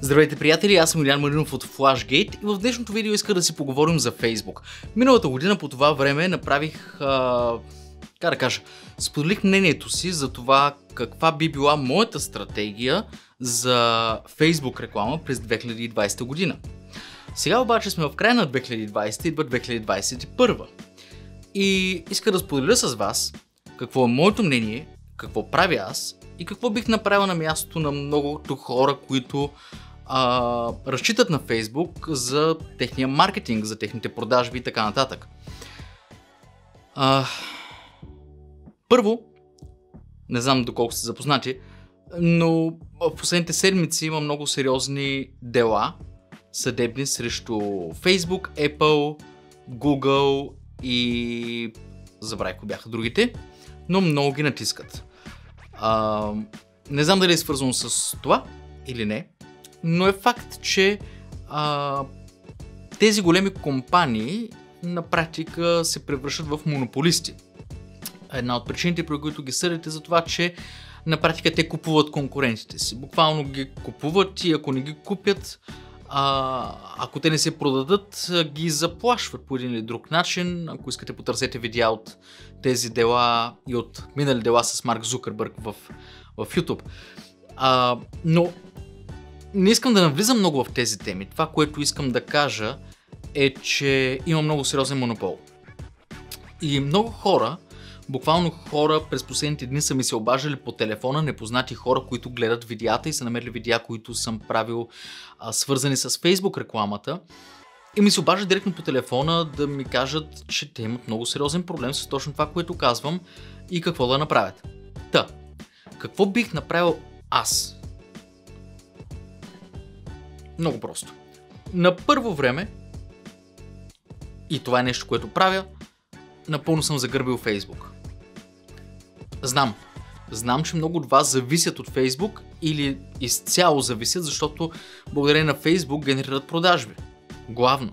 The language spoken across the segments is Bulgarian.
Здравейте, приятели, аз съм Илиян Маринов от Flashgate и в днешното видео иска да си поговорим за Facebook. Миналата година по това време направих, споделих мнението си за това каква би била моята стратегия за Facebook реклама през 2020 година. Сега обаче сме в края на 2020 и идва 2021. И иска да споделя с вас какво е моето мнение, какво правя аз и какво бих направил на мястото на многото хора, които разчитат на Facebook за техния маркетинг, за техните продажби и така нататък. Първо, не знам доколко сте запознати, но в последните седмици има много сериозни дела съдебни срещу Facebook, Apple, Google и забравих кои бяха другите, но много ги натискат. Не знам дали е свързано с това или не, но е факт, че тези големи компании на практика се превръщат в монополисти. Една от причините, при които ги съдите, за това, че на практика те купуват конкурентите си. Буквално ги купуват и ако не ги купят, ако те не се продадат, ги заплашват по един или друг начин. Ако искате, потърсете видеа от тези дела и от минали дела с Марк Зукърбърг в YouTube. Но не искам да навлизам много в тези теми. Това, което искам да кажа е, че има много сериозен монопол. И много хора, буквално хора през последните дни са ми се обаждали по телефона, непознати хора, които гледат видеята и са намерили видеа, които съм правил свързани с Facebook рекламата. И ми се обаждат директно по телефона да ми кажат, че те имат много сериозен проблем с точно това, което казвам и какво да направят. Какво бих направил аз? Много просто. На първо време, и това е нещо, което правя, напълно съм загърбил Facebook. Знам, че много от вас зависят от Facebook или изцяло зависят, защото благодарение на Facebook генерират продажби. Главно.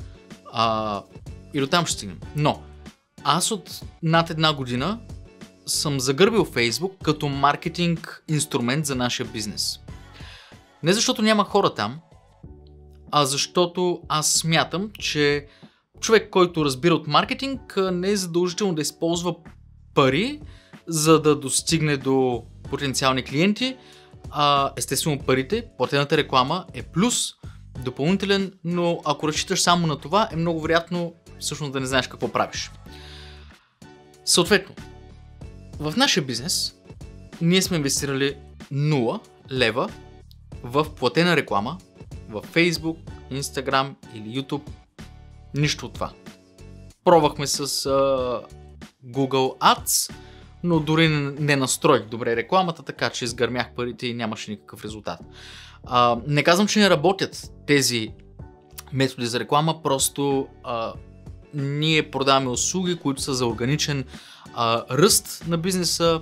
И до там ще стигнем. Но аз от над една година съм загърбил Facebook като маркетинг инструмент за нашия бизнес. Не защото няма хора там, а защото аз смятам, че човек, който разбира от маркетинг, не е задължително да използва пари, за да достигне до потенциални клиенти. Естествено парите, платената реклама е плюс, допълнителен, но ако разчиташ само на това, е много вероятно всъщност да не знаеш какво правиш. Съответно, в нашия бизнес ние сме инвестирали 0 лева в платена реклама в Facebook, Instagram или YouTube. Нищо от това. Пробвахме с Google Ads, но дори не настроих добре рекламата, така че изгърмях парите и нямаше никакъв резултат. Не казвам, че не работят тези методи за реклама, просто ние продаваме услуги, които са за органичен ръст на бизнеса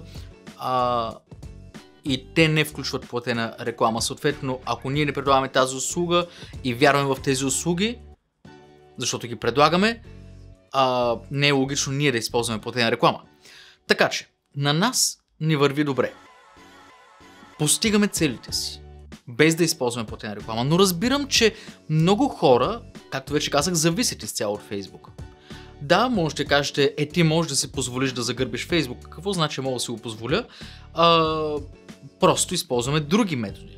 и те не включват платена реклама. Съответно, ако ние не предлагаме тази услуга и вярваме в тези услуги, защото ги предлагаме, не е логично ние да използваме платена реклама. Така че, на нас ни върви добре. Постигаме целите си, без да използваме платена реклама. Но разбирам, че много хора, както вече казах, зависят изцяло от Facebook. Да, може да кажете, ти можеш да си позволиш да загърбиш Facebook. Какво значи мога да си го позволя? Просто използваме други методи.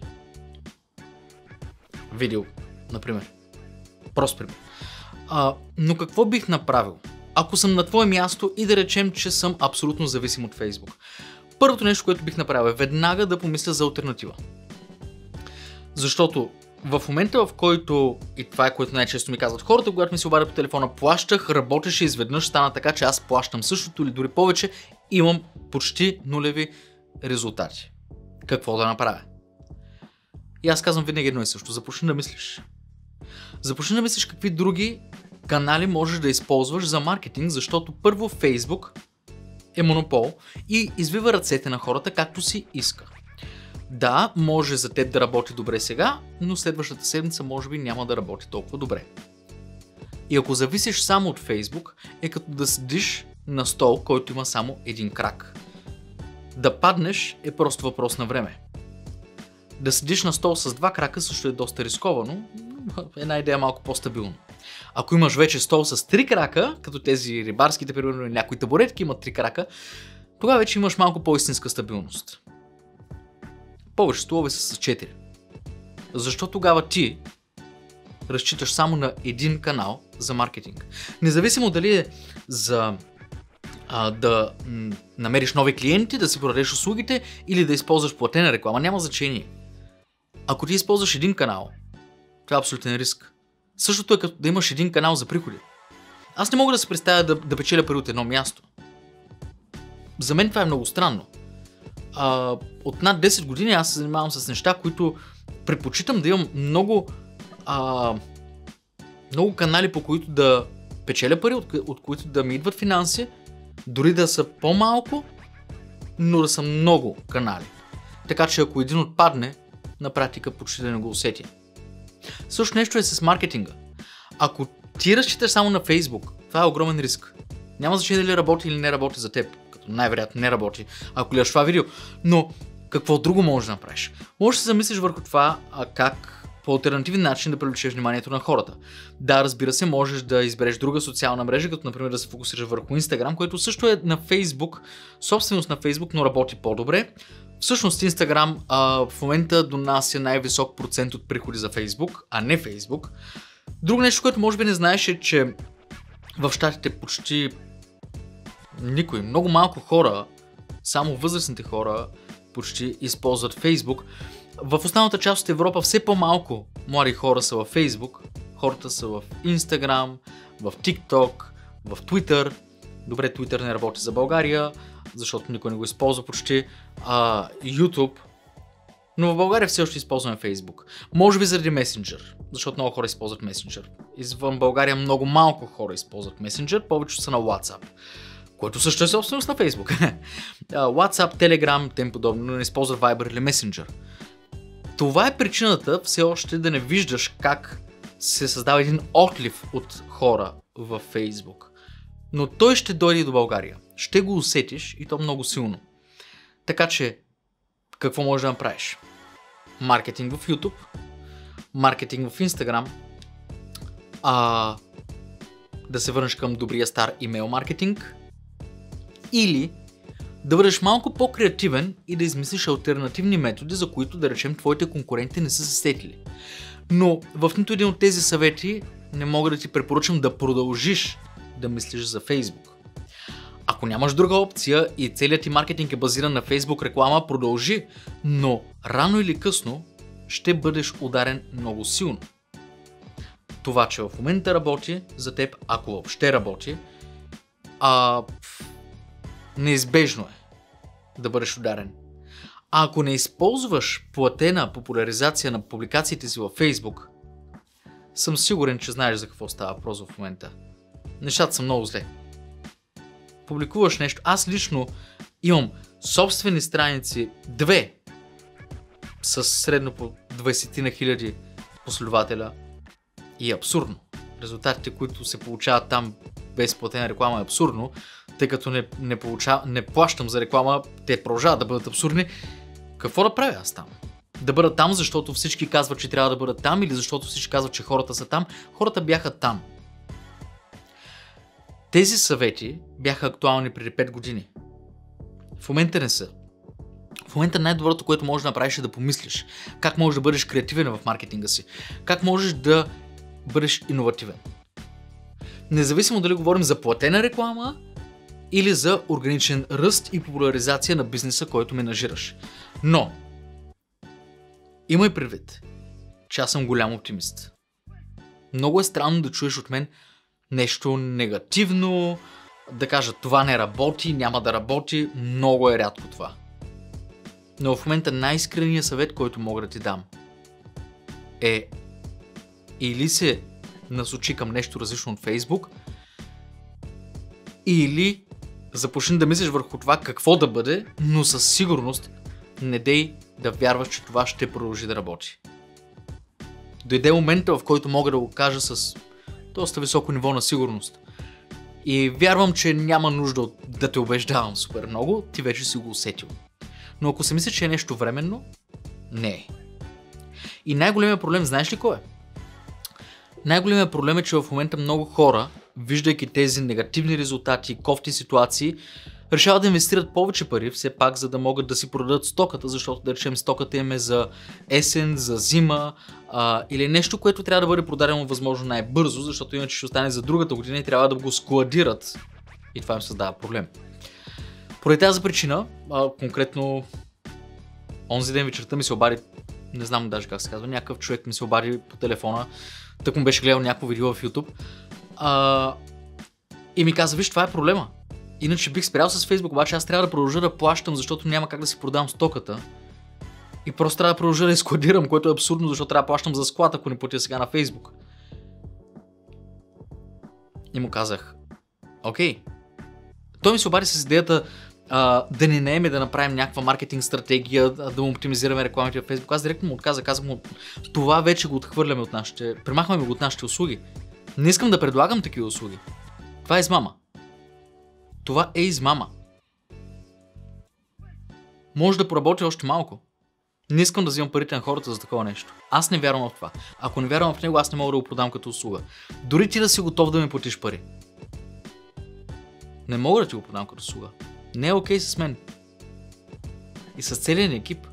Видео, например. Прост пример. Но какво бих направил, ако съм на твое място и да речем, че съм абсолютно зависим от Facebook? Първото нещо, което бих направил е веднага да помисля за алтернатива. Защото в момента, в който, и това е което най-често ми казват хората, когато ми се обадят по телефона, плащах, работеше, изведнъж стана така, че аз плащам същото или дори повече, имам почти нулеви резултати. Какво да направя? И аз казвам винаги едно и също. Започни да мислиш. Започни да мислиш какви други канали можеш да използваш за маркетинг, защото първо Facebook е монопол и извива ръцете на хората както си иска. Да, може за теб да работи добре сега, но следващата седмица може би няма да работи толкова добре. И ако зависиш само от Facebook, е като да седиш на стол, който има само един крак. Да паднеш е просто въпрос на време. Да седиш на стол с 2 крака също е доста рисковано, една идея малко по-стабилно. Ако имаш вече стол с 3 крака, като тези рибарските, примерно някои табуретки имат 3 крака, тогава вече имаш малко по-истинска стабилност. Повече столове са с 4. Защо тогава ти разчиташ само на един канал за маркетинг? Независимо дали е за да намериш нови клиенти, да си продадеш услугите или да използваш платена реклама, няма значение. Ако ти използваш един канал, това е абсолютен риск. Същото е като да имаш един канал за приходи. Аз не мога да се представя да печеля пари от едно място. За мен това е много странно. От над 10 години аз се занимавам с неща, които предпочитам да имам много канали, по които да печеля пари, от които да ми идват финанси, дори да са по-малко, но да са много канали. Така че ако един отпадне, на практика почти да не го усетя. Също нещо е с маркетинга. Ако ти разчиташ само на Facebook, това е огромен риск. Няма значение дали работи или не работи за теб, като най-вероятно не работи, ако гледаш това видео. Но какво друго можеш да направиш? Можеш да се замислиш върху това, как по алтернативен начин да привлечеш вниманието на хората. Да, разбира се, можеш да избереш друга социална мрежа, като например да се фокусираш върху Instagram, което също е на Facebook, собственост на Facebook, но работи по-добре. Всъщност Instagram в момента донася най-висок процент от приходи за Facebook, а не Facebook. Друго нещо, което може би не знаеш, е, че в щатите почти никой, много малко хора, само възрастните хора почти използват Facebook. В останалата част от Европа все по-малко млади хора са във Facebook, хората са в Instagram, в TikTok, в Twitter. Добре, Twitter не работи за България, защото никой не го използва почти. YouTube. Но в България все още използваме Facebook. Може би заради Messenger, защото много хора използват Messenger. Извън България много малко хора използват Messenger, повечето са на WhatsApp, който също е собственост на Facebook. WhatsApp, Telegram, тем подобно, но не използва Viber или Messenger. Това е причината все още да не виждаш как се създава един отлив от хора във Facebook. Но той ще дойде до България. Ще го усетиш и то много силно. Така че, какво можеш да направиш? Маркетинг в YouTube, маркетинг в Instagram, да се върнеш към добрия стар имейл маркетинг, или да бъдеш малко по-креативен и да измислиш алтернативни методи, за които, да речем, твоите конкуренти не са се сетили. Но в нито един от тези съвети не мога да ти препоръчам да продължиш да мислиш за Facebook. Ако нямаш друга опция и целият ти маркетинг е базиран на Facebook реклама, продължи, но рано или късно ще бъдеш ударен много силно. Това, че в момента работи за теб, ако въобще работи, неизбежно е да бъдеш ударен. А ако не използваш платена популяризация на публикациите си във Facebook, съм сигурен, че знаеш за какво става въпрос в момента. Нещата са много зле. Публикуваш нещо. Аз лично имам собствени страници, 2, с средно по 20 000 последователя, и е абсурдно. Резултатите, които се получават там без платена реклама, е абсурдно, тъй като не плащам за реклама, те продължават да бъдат абсурдни. Какво да правя аз там? Да бъда там, защото всички казват, че трябва да бъдат там, или защото всички казват, че хората са там? Хората бяха там. Тези съвети бяха актуални преди 5 години. В момента не са. В момента най-доброто, което можеш да направиш, е да помислиш как можеш да бъдеш креативен в маркетинга си, как можеш да бъдеш иновативен. Независимо дали говорим за платена реклама или за органичен ръст и популяризация на бизнеса, който менажираш. Но имай предвид, че аз съм голям оптимист. Много е странно да чуеш от мен нещо негативно, да кажа това не работи, няма да работи. Много е рядко това. Но в момента най-искреният съвет, който мога да ти дам, е или се насочи към нещо различно от Facebook, или започни да мислиш върху това какво да бъде, но със сигурност не дей да вярваш, че това ще продължи да работи. Дойде момента, в който мога да го кажа с доста високо ниво на сигурност. И вярвам, че няма нужда да те убеждавам супер много, ти вече си го усетил. Но ако се мислиш, че е нещо временно, не е. И най-големият проблем, знаеш ли кой е? Най-големият проблем е, че в момента много хора, виждайки тези негативни резултати, кофти ситуации, решават да инвестират повече пари, все пак, за да могат да си продадат стоката, защото да речем стоката им е за есен, за зима или нещо, което трябва да бъде продадено възможно най-бързо, защото иначе ще остане за другата година и трябва да го складират. И това им създава проблем. Поради тази причина, конкретно онзи ден вечерта ми се обади, не знам даже как се казва, някакъв човек ми се обади по телефона, тък му беше гледал някакво видео в YouTube и ми каза, виж, това е проблема. Иначе бих спрял с Facebook, обаче аз трябва да продължа да плащам, защото няма как да си продавам стоката. И просто трябва да продължа да изкладирам, което е абсурдно, защото трябва да плащам за склад, ако не платя сега на Facebook. И му казах, окей. Той ми се обади с идеята да ни наеме да направим някаква маркетинг стратегия, да му оптимизираме рекламите в Facebook. Аз директно му отказах, казах му, това вече го отхвърляме от нашите, премахваме го от нашите услуги. Не искам да предлагам такива услуги. Това е измама. Това е измама. Може да поработи още малко. Не искам да взимам парите на хората за такова нещо. Аз не вярвам в това. Ако не вярвам в него, аз не мога да го продам като услуга. Дори ти да си готов да ми платиш пари. Не мога да ти го продам като услуга. Не е окей с мен. И с целият ни екип.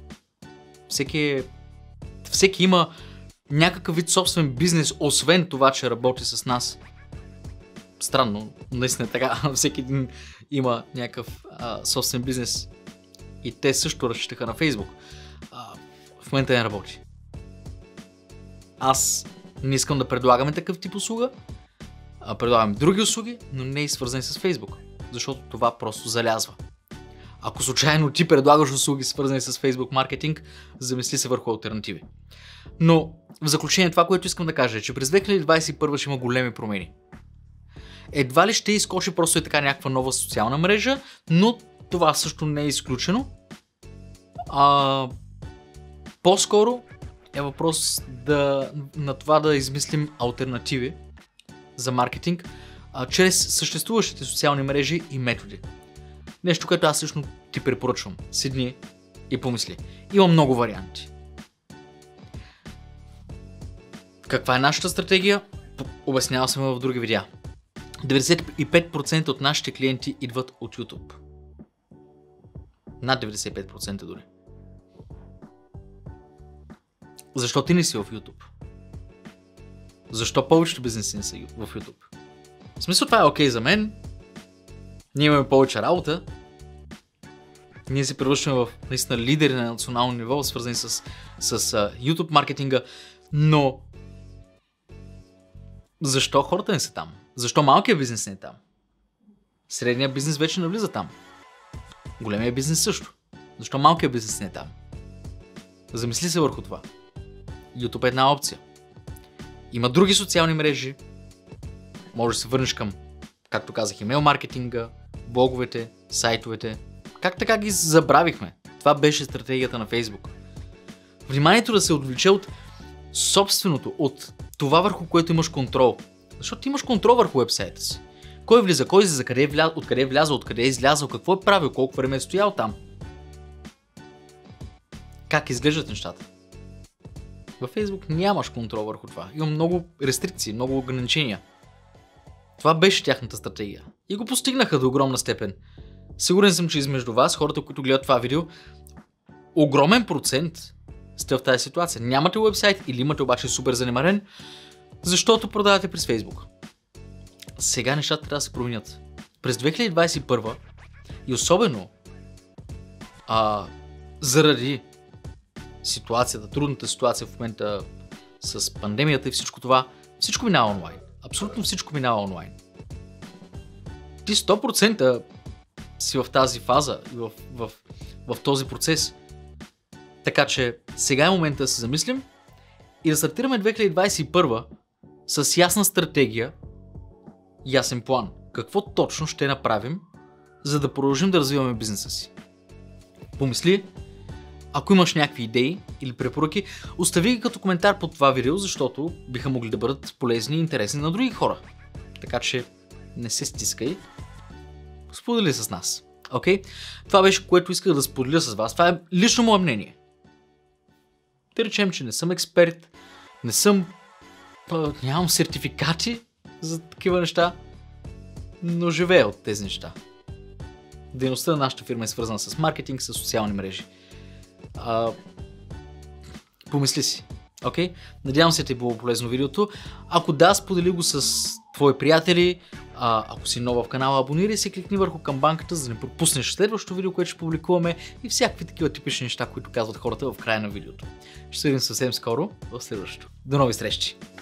Всеки има някакъв вид собствен бизнес, освен това, че работи с нас. Странно, наистина така. Всеки един има някакъв собствен бизнес. И те също разчитаха на Facebook. В момента не работи. Аз не искам да предлагаме такъв тип услуга. Предлагаме други услуги, но не и свързани с Facebook. Защото това просто залязва. Ако случайно ти предлагаш услуги свързани с Facebook маркетинг, замисли се върху алтернативи. Но в заключение това, което искам да кажа е, че през 2021 ще има големи промени. Едва ли ще изкочи просто и така някаква нова социална мрежа, но това също не е изключено. По-скоро е въпрос на това да измислим алтернативи за маркетинг чрез съществуващите социални мрежи и методи. Нещо, което аз лично ти препоръчвам. Седни и помисли. Има много варианти. Каква е нашата стратегия? Обяснявал съм в други видеа. 95% от нашите клиенти идват от YouTube. Над 95% дори. Защо ти не си в YouTube? Защо повечето бизнеси не са в YouTube? В смисъл това е окей за мен. Ние имаме повече работа. Ние се превръщаме в наистина лидери на национално ниво, свързани с YouTube маркетинга. Но защо хората не са там? Защо малкият бизнес не е там? Средният бизнес вече навлиза там. Големият бизнес също. Защо малкият бизнес не е там? Замисли се върху това. YouTube е една опция. Има други социални мрежи. Може да се върнеш към, както казах, имейл маркетинга, блоговете, сайтовете. Как така ги забравихме? Това беше стратегията на Facebook. Вниманието да се отвлече от собственото, от това върху което имаш контрол. Защото ти имаш контрол върху вебсайта си. Кой влиза, кой излиза, откъде е влязъл, откъде е излязъл, какво е правил, колко време е стоял там. Как изглеждат нещата. Във Facebook нямаш контрол върху това. Има много рестрикции, много ограничения. Това беше тяхната стратегия. И го постигнаха до огромна степен. Сигурен съм, че измежду вас, хората, които гледат това видео, огромен процент сте в тази ситуация. Нямате уебсайт или имате обаче супер занемарен, защото продавате през Facebook. Сега нещата трябва да се променят. През 2021 и особено заради ситуацията, трудната ситуация в момента с пандемията и всичко това, всичко минава онлайн. Абсолютно всичко минава онлайн. Ти 100% си в тази фаза и в този процес. Така че сега е момента да се замислим и да стартираме 2021 с ясна стратегия, ясен план. Какво точно ще направим, за да продължим да развиваме бизнеса си. Помисли, ако имаш някакви идеи или препоръки, остави ги като коментар под това видео, защото биха могли да бъдат полезни и интересни на други хора. Така че не се стискай, сподели с нас. Окей? Това беше, което исках да споделя с вас. Това е лично мое мнение. Да речем, че не съм експерт, нямам сертификати за такива неща, но живея от тези неща. Дейността на нашата фирма е свързана с маркетинг, с социални мрежи. Помисли си. Okay? Надявам се ти е било полезно видеото. Ако да, сподели го с твои приятели. Ако си нова в канала, абонирай се, кликни върху камбанката, за да не пропуснеш следващото видео, което ще публикуваме и всякакви такива типични неща, които казват хората в края на видеото. Ще се видим съвсем скоро в следващото. До нови срещи!